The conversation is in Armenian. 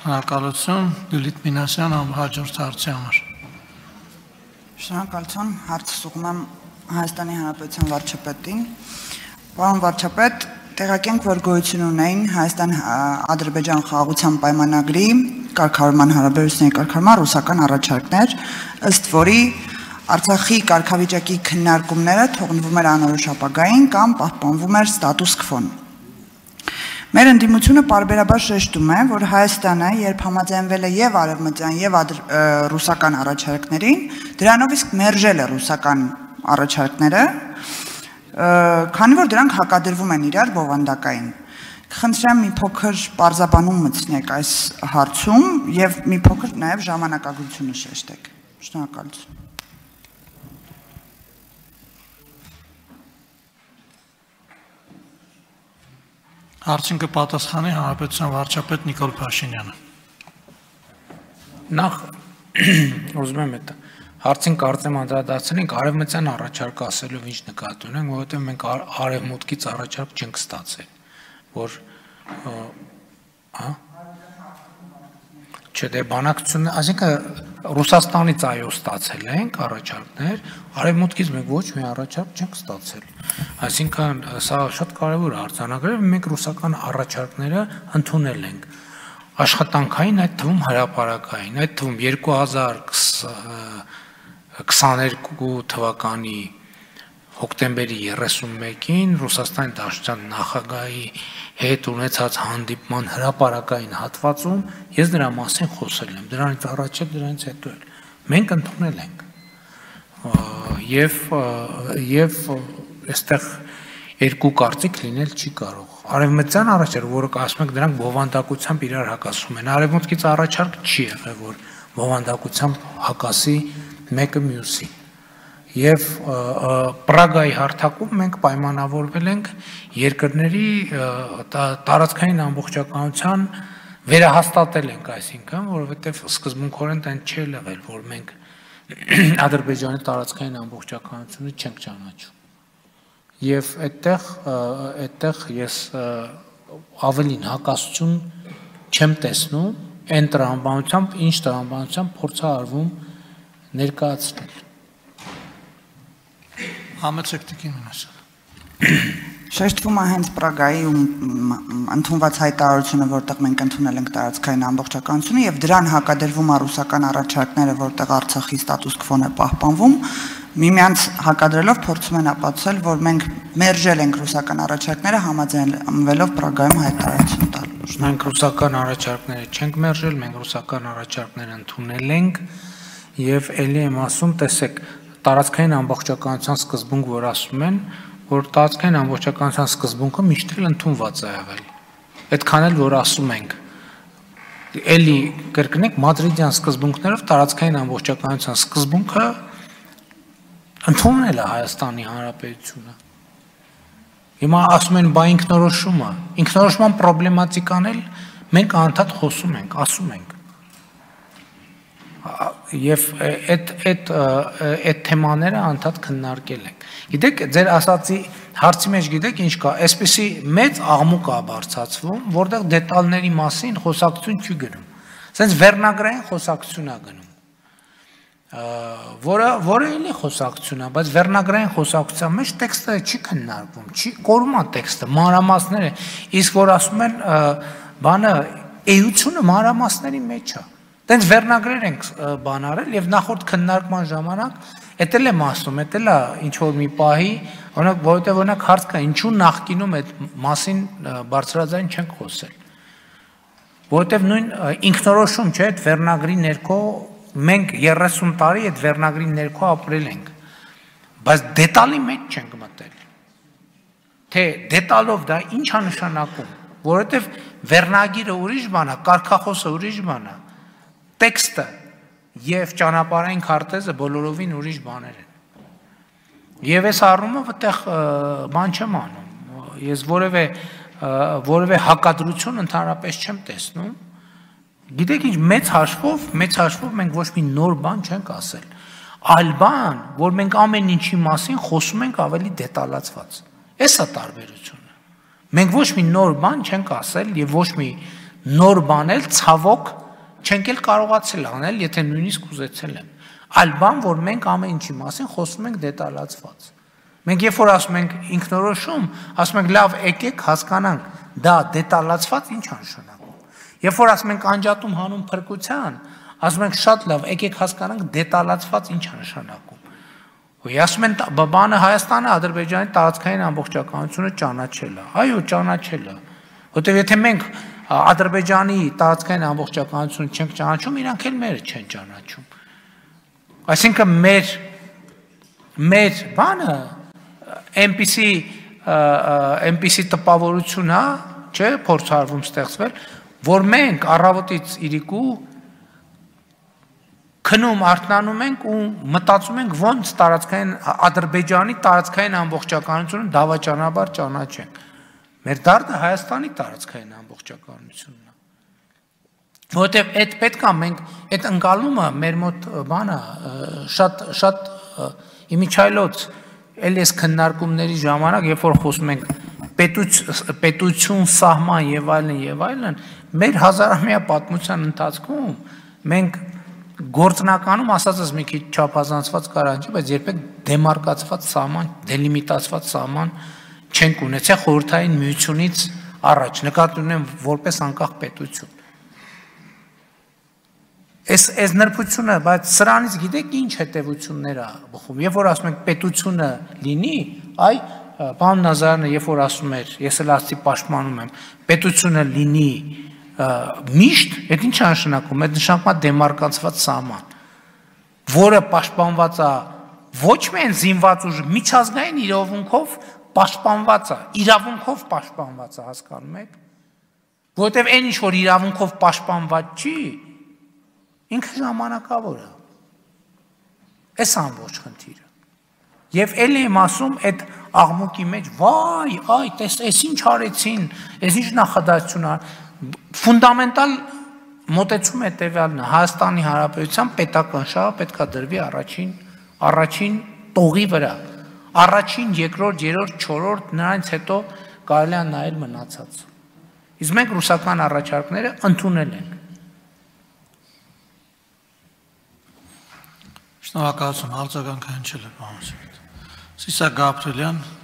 Շնորհակալություն Լիլիթ Մինասյան ամբողջ հարցի համար։ Շնորհակալություն, հարցը ուղղում եմ Հայաստանի Հանրապետության վարչապետին։ Պարոն վարչապետ, տեղեկենք, որ գոյություն ունեն Հայաստան-Ադրբեջան խաղաղության պայմանագրի կարգավորման հարաբերությունների կարգավորման ռուսական առաջարկներ, ըստ որի Արցախի կարգավիճակի քննարկումները թողնվում էր անորոշ ապագային կամ պահպանվում էր ստատուս քվոն։ Մեր ընդդիմությունը պարբերաբար շեշտում է, որ Հայաստանը, երբ համաձայնվել է եւ արևմտյան եւ ռուսական առաջարկներին, դրանով իսկ մերժել է ռուսական առաջարկները, քանի որ դրանք հակադրվում են իրար բովանդակային։ Խնդրեմ մի փոքր պարզաբանում մտցնեք այս հարցում եւ մի փոքր նաեւ ժամանակագրությունը շեշտեք։ Շնորհակալություն։ Հարցին կպատասխանի Հանրապետության վարչապետ Նիկոլ Փաշինյանը։ Նախ ուզում եմ այդ հարցին կարծեմ անդրադարձնենք արևմտյան առաջարկը ասելով ինչ նկատի ունենք, որովհետև մենք արևմուտքից առաջարկ չենք ստացել, որ Չէ, դե բանակցությունը, այսինքն Ռուսաստանից այո ստացել ենք առաջարկներ, արևմուտքից մենք ոչ մի առաջարկ չենք ստացել։ Այսինքն սա շատ կարևոր արձանագրել է, մենք ռուսական առաջարկները ընդունել ենք։ Աշխատանքային, այդ թվում հրապարակային, այդ թվում 2022 թվականի հոկտեմբերի 31-ին Ռուսաստանի Դաշնության նախագահի հետ ունեցած հանդիպման հրապարակային հատվածում ես դրա մասին խոսել եմ, դրանից առաջ է, դրանից հետո էլ։ Մենք ընդունել ենք։ Եվ այստեղ երկու կարծիք լինել չի կարող։ Արևմտյան առաջարկ, որը ասում ենք դրանք բովանդակությամբ իրար հակասում են, արևմուտքից առաջարկ չի եղել, որ բովանդակությամբ հակասի մեկը մյուսի։ Եվ Պրագայի հարթակում մենք պայմանավորվել ենք երկրների տարածքային ամբողջականության վերահաստատել ենք, այսինքն, որովհետև սկզբունքորեն տեն չի եղել, որ մենք Ադրբեջանի տարածքային ամբողջականությունը չենք ճանաչում։ Եվ այդտեղ ես ավելին հակասություն չեմ տեսնում այն տրամաբանությամբ, ինչ տրամաբանությամբ փորձ է արվում ներկայացնել։ Համեցեք Տիկին Մինասյան։ Շեշտվում է հենց Պրագայի ընդունված հայտարարությունը, որտեղ մենք ընդունել ենք տարածքային ամբողջականությունը եւ դրան հակադրվում է ռուսական առաջարկները, որտեղ Արցախի ստատուս քվոն է պահպանվում, միմյանց հակադրելով փորձում են ապացուցել, որ մենք մերժել ենք ռուսական առաջարկները համաձայնվելով Պրագայում հայտարարություն տալ։ Մենք ռուսական առաջարկները չենք մերժել, մենք ռուսական առաջարկները ընդունել ենք եւ ելի եմ ասում, տեսեք, տարածքային ամբողջականության սկզբունք, որ ասում են, որ տարածքային ամբողջականության սկզբունքը միշտ էլ ընդունված է եղել։ Այդքան էլ որ ասում ենք, էլի կրկնենք մադրիդյան սկզբունքներով տարածքային ամբողջականության սկզբունքը ընդունել է Հայաստանի Հանրապետությունը։ Հիմա ասում են, բա ինքնորոշման պրոբլեմատիկան էլ մենք անդադ խոսում ենք, ասում ենք։ Եվ այդ թեմաները անդադ քննարկել ենք։ Գիտեք, ձեր ասացի հարցի մեջ գիտեք ինչ կա, այսպեսի մեծ աղմուկ է բարձրացվում, որտեղ դետալների մասին խոսակցություն չի գնում։ Սենց վերնագրային խոսակցություն է գնում, որը էլի խոսակցություն է, բայց վերնագրային խոսակցության մեջ տեքստը չի քննարկվում, չի կորում է տեքստը, մանրամասները, իսկ որ ասում են բանը էությունը մանրամասների մեջ է։ Տենց վերնագրեր ենք բան արել եւ նախորդ քննարկման ժամանակ էդ էլ եմ ասում, էդ էլ է ինչ որ մի պահի, օրինակ, որովհետեւ օրինակ հարց կա, ինչու նախկինում այդ մասին բարձրաձայն չենք խոսել։ Որովհետեւ նույն ինքնորոշում չէ, այդ վերնագրի ներքո մենք 30 տարի այդ վերնագրի ներքո ապրել ենք, բայց դետալի մեջ չենք մտել։ Թե դետալով դա ինչ է նշանակում, որովհետեւ վերնագիրը ուրիշ բան է, կարգախոսը ուրիշ բան է, տեքստը եւ ճանապարհային քարտեզը բոլորովին ուրիշ բաներ են։ Եվ այս առումով այդտեղ բան չեմ անում։ Ես որևէ հակադրություն ընդհանրապես չեմ տեսնում։ Գիտեք ինչ, մեծ հաշվով մենք ոչ մի նոր բան չենք ասել։ Այլ բան, որ մենք ամեն ինչի մասին խոսում ենք ավելի դետալացված։ Էս է տարբերությունը։ Մենք ոչ մի նոր բան չենք ասել եւ ոչ մի նոր բանել ցավոք չենք էլ կարողացել անել, եթե նույնիսկ ուզեցել եմ։ Այլ բան, որ մենք ամեն ինչի մասին խոսում ենք դետալացված։ Մենք երբ որ ասում ենք ինքնորոշում, ասում ենք լավ, եկեք հասկանանք, դա դետալացված ինչ նշանակում։ Երբ որ ասում ենք անջատում հանուն փրկության, ասում ենք շատ լավ, եկեք հասկանանք դետալացված ինչ նշանակում։ Ու ասում են բանը Հայաստանը Ադրբեջանի տարածքային ամբողջականությունը ճանաչել է։ Այո, ճանաչել է։ Որտեղ եթե մենք Ադրբեջանի տարածքային ամբողջականությունը չենք ճանաչում, իրանք էլ մերը չեն ճանաչում։ Այսինքն մեր բանը այնպիսի տպավորություն է, չէ, փորձարվում ստեղծվել, որ մենք առավոտից իրիկու քնում արթնանում ենք ու մտածում ենք ոնց Ադրբեջանի տարածքային ամբողջականությունը դավաճանաբար ճանաչենք։ Մեր դարդը Հայաստանի տարածքային ամբողջականությունն է։ Որտեւ այդ պետք է մենք այդ ընկալումը մեր մոտ բանը շատ իմիջայլոց էլ էս քննարկումների ժամանակ, երբ որ խոսում ենք պետություն, սահման եւ այլն, մեր հազարամյա պատմության ընթացքում մենք գործնականում ասածս մի քիչ չափազանցված կարանչի, բայց երբեք դեմարկացված սահման, դելիմիտացված սահման չենք ունեցել խորհրդային միությունից առաջ, նկատի ունեմ որպես անկախ պետություն։ Այս նրբությունը, բայց սրանից գիտեք ինչ հետևություններ է բխում։ Երբ որ ասում ենք պետությունը լինի, այ պարոն Նազարյանը երբ որ ասում էր, ես էլ ասի պաշտպանում եմ, պետությունը լինի միշտ, այդ ինչ է նշանակում, այդ նշանակում է դեմարկացված սահման, որը պաշտպանված է ոչ միայն զինված ուժ, միջազգային իրավունքով պաշտպանված է, իրավունքով պաշտպանված է, հասկանում եք, որովհետև այն ինչ որ իրավունքով պաշտպանված չի, ինքը ժամանակավոր է։ Այս ամբողջ խնդիրը։ Եվ էլ եմ ասում այդ աղմուկի մեջ, վայ, այ, այս ինչ արեցին, այս ինչ նախադասություն ա, ֆունդամենտալ մոտեցում հետևյալն է, Հայաստանի Հանրապետության պետական շահը պետք է դրվի առաջին տողի վրա, առաջին, երկրորդ, երրորդ, չորրորդ, նրանից հետո կարելի է նայել մնացած։ Իսկ մենք ռուսական առաջարկները ընդունել ենք։ Շնորհակալություն, արձագանք հնչել է, պարոն Սիսակ Գաբրելյան։